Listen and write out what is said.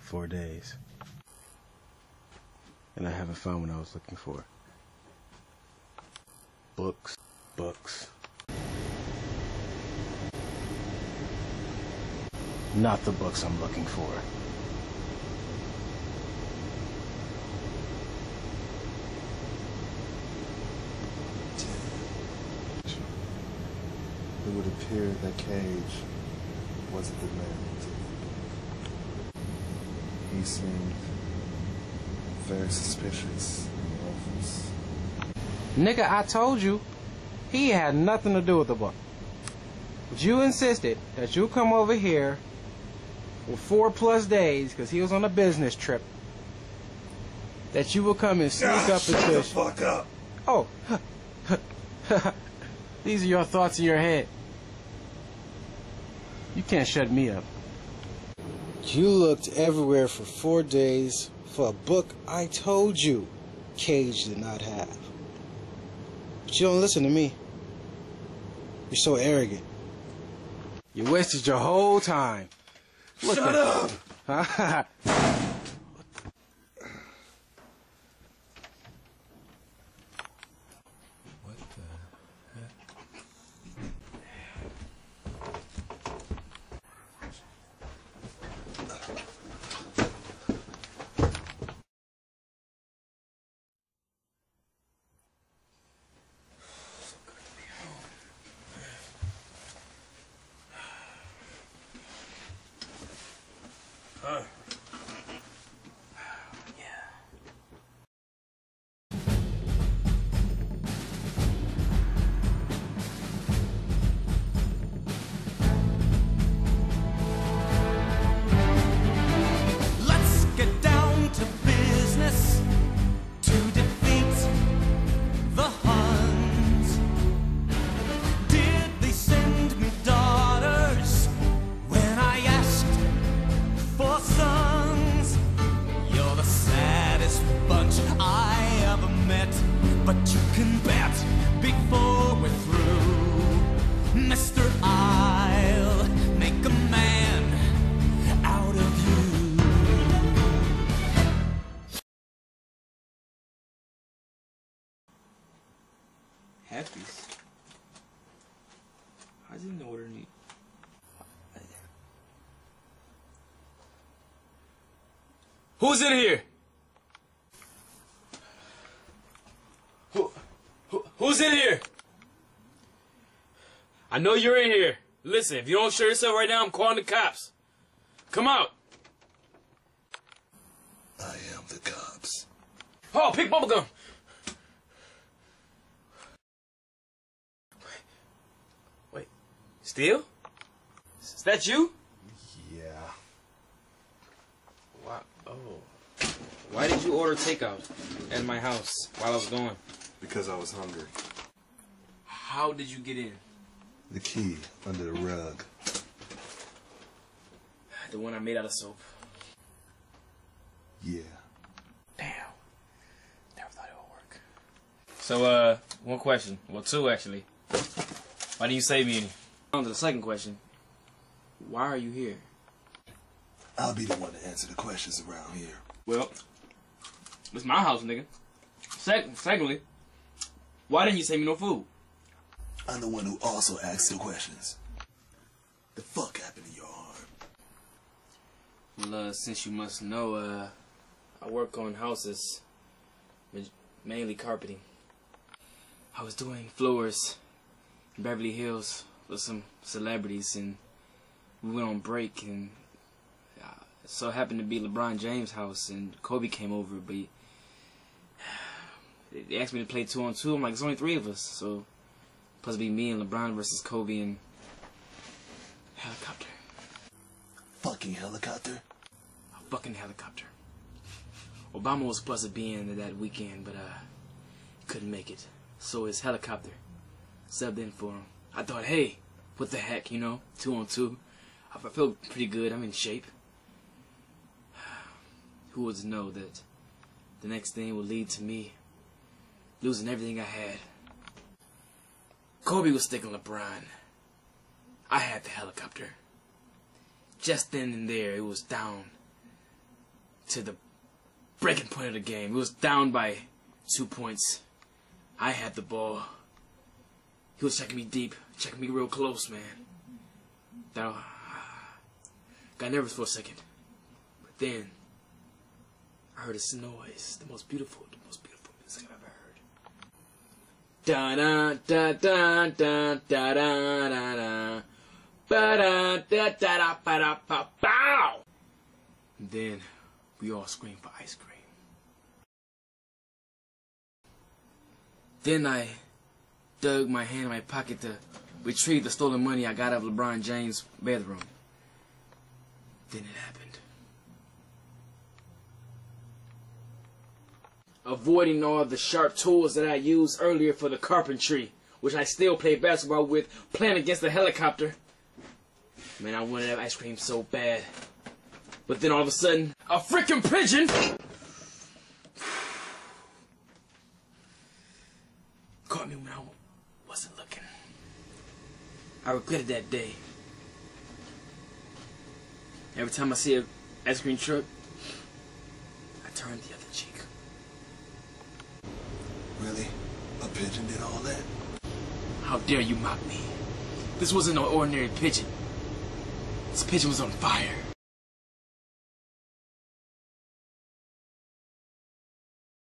4 days. And I haven't found what I was looking for. Books. Not the books I'm looking for. It would appear that Cage wasn't the man. He seemed very suspicious in the office. Nigga, I told you, he had nothing to do with the book. But you insisted that you come over here for 4+ days, because he was on a business trip, that you will come and sneak up Shut into... the fuck up! Oh. These are your thoughts in your head. You can't shut me up. You looked everywhere for 4 days for a book I told you Cage did not have. But you don't listen to me. You're so arrogant. You wasted your whole time. Shut up! What the heck? Let's get down to business to defeat the Huns. Did they send me daughters when I asked for sons? You're the saddest bunch I ever met, but you can bet before we're through, Mister, I'll make a man out of you. Happies? I didn't order any. Who's in here? Who's in here? I know you're in here. Listen, if you don't show yourself right now, I'm calling the cops. Come out. I am the cops. Oh, pick bubblegum. Wait, Steel? Is that you? Yeah. Wow. Oh. Why did you order takeout at my house while I was gone? Because I was hungry. How did you get in? The key under the rug. The one I made out of soap. Yeah. Damn. Never thought it would work. So, one question. Well, two, actually. Why didn't you save me any? On to the second question. Why are you here? I'll be the one to answer the questions around here. Well, it's my house, nigga. Secondly, why didn't you save me no food? I'm the one who also asks the questions. The fuck happened to your arm? Well, since you must know, I work on houses, mainly carpeting. I was doing floors in Beverly Hills with some celebrities, and we went on break, and it so happened to be LeBron James' house, and Kobe came over, but they asked me to play 2-on-2. I'm like, there's only 3 of us, so supposed to be me and LeBron versus Kobe and helicopter. Fucking helicopter? A fucking helicopter. Obama was supposed to be in that weekend, but couldn't make it. So his helicopter subbed in for him. I thought, hey, what the heck, you know, 2-on-2. I feel pretty good. I'm in shape. Who would know that the next thing would lead to me losing everything I had? Kobe was sticking LeBron. I had the helicopter. Just then and there, it was down to the breaking point of the game. It was down by 2 points. I had the ball. He was checking me deep, checking me real close, man. Got nervous for a second. But then I heard this noise, the most beautiful music I've ever heard. Da da da da da da da da da. Ba da da da da ba da ba bow. And then we all screamed for ice cream. Then I dug my hand in my pocket to retrieve the stolen money I got out of LeBron James' bedroom. Then it happened. Avoiding all the sharp tools that I used earlier for the carpentry, which I still play basketball with, playing against the helicopter. Man, I wanted that ice cream so bad. But then all of a sudden, a freaking pigeon caught me when I wasn't looking. I regretted that day. Every time I see an ice cream truck, I turn the other cheek. Really? A pigeon did all that? How dare you mock me? This wasn't no ordinary pigeon. This pigeon was on fire.